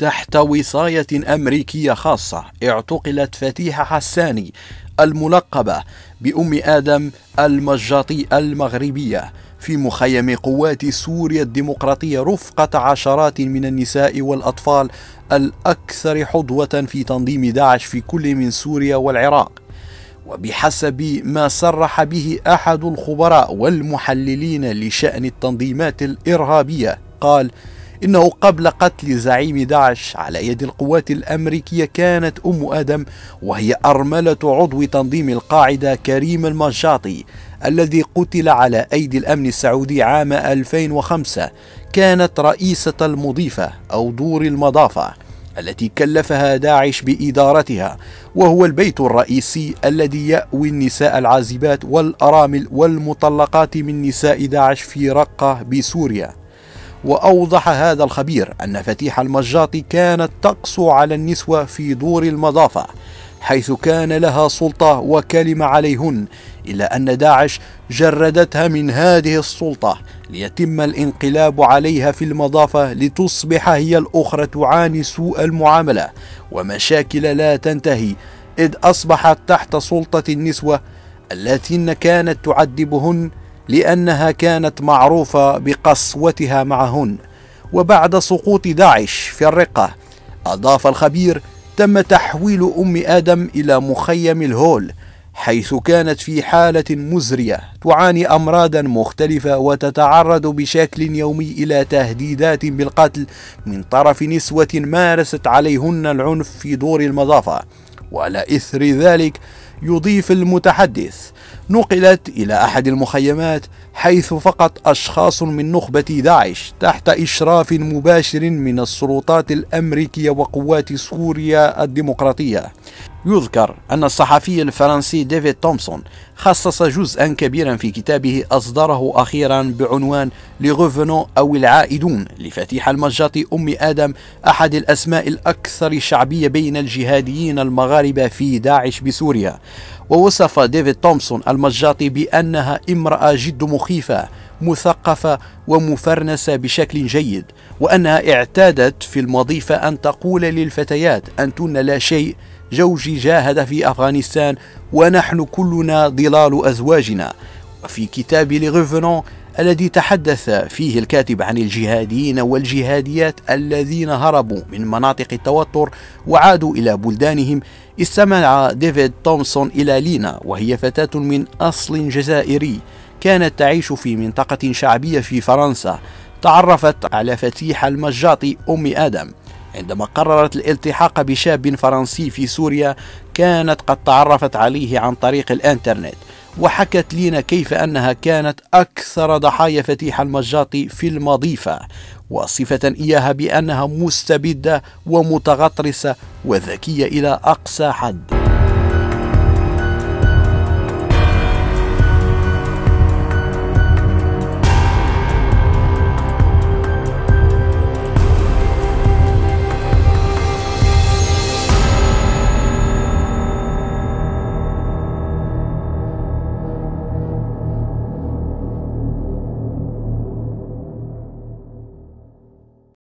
تحت وصاية أمريكية خاصة اعتقلت فتيحة حساني الملقبة بأم آدم المجاطي المغربية في مخيم قوات سوريا الديمقراطية رفقة عشرات من النساء والأطفال الأكثر حظوة في تنظيم داعش في كل من سوريا والعراق. وبحسب ما صرح به أحد الخبراء والمحللين لشأن التنظيمات الإرهابية، قال إنه قبل قتل زعيم داعش على يد القوات الأمريكية كانت أم آدم، وهي أرملة عضو تنظيم القاعدة كريم المجاطي الذي قتل على أيدي الأمن السعودي عام 2005، كانت رئيسة المضيفة أو دور المضافة التي كلفها داعش بإدارتها، وهو البيت الرئيسي الذي يأوي النساء العازبات والأرامل والمطلقات من نساء داعش في رقة بسوريا. وأوضح هذا الخبير أن فتيحة المجاطي كانت تقسو على النسوة في دور المضافة، حيث كان لها سلطة وكلمة عليهن، إلا أن داعش جردتها من هذه السلطة ليتم الانقلاب عليها في المضافة لتصبح هي الأخرى تعاني سوء المعاملة ومشاكل لا تنتهي، إذ أصبحت تحت سلطة النسوة التي كانت تعذبهن لأنها كانت معروفة بقسوتها معهن. وبعد سقوط داعش في الرقة، أضاف الخبير، تم تحويل أم آدم إلى مخيم الهول، حيث كانت في حالة مزرية تعاني أمراضا مختلفة وتتعرض بشكل يومي إلى تهديدات بالقتل من طرف نسوة مارست عليهن العنف في دور المضافة. وعلى إثر ذلك، يضيف المتحدث، نقلت إلى أحد المخيمات حيث فقط أشخاص من نخبة داعش تحت إشراف مباشر من السلطات الأمريكية وقوات سوريا الديمقراطية. يذكر أن الصحفي الفرنسي ديفيد تومسون خصص جزءا كبيرا في كتابه أصدره أخيرا بعنوان لغوفنو أو العائدون لفتيحة المجاطي أم آدم، أحد الأسماء الأكثر شعبية بين الجهاديين المغاربة في داعش بسوريا. ووصف ديفيد تومسون المجاطي بأنها امرأة جد مخيفة مثقفة ومفرنسة بشكل جيد، وأنها اعتادت في المضيفة أن تقول للفتيات أنتن لا شيء، زوجي جاهد في أفغانستان ونحن كلنا ظلال أزواجنا. وفي كتاب لغوفنو الذي تحدث فيه الكاتب عن الجهاديين والجهاديات الذين هربوا من مناطق التوتر وعادوا إلى بلدانهم، استمع ديفيد تومسون إلى لينا، وهي فتاة من أصل جزائري كانت تعيش في منطقة شعبية في فرنسا. تعرفت على فتيحة المجاطي أم آدم عندما قررت الالتحاق بشاب فرنسي في سوريا كانت قد تعرفت عليه عن طريق الإنترنت. وحكت لينا كيف أنها كانت أكثر ضحايا فتيحة المجاطي في المضيفة، وصفة إياها بأنها مستبدة ومتغطرسة وذكية إلى أقصى حد.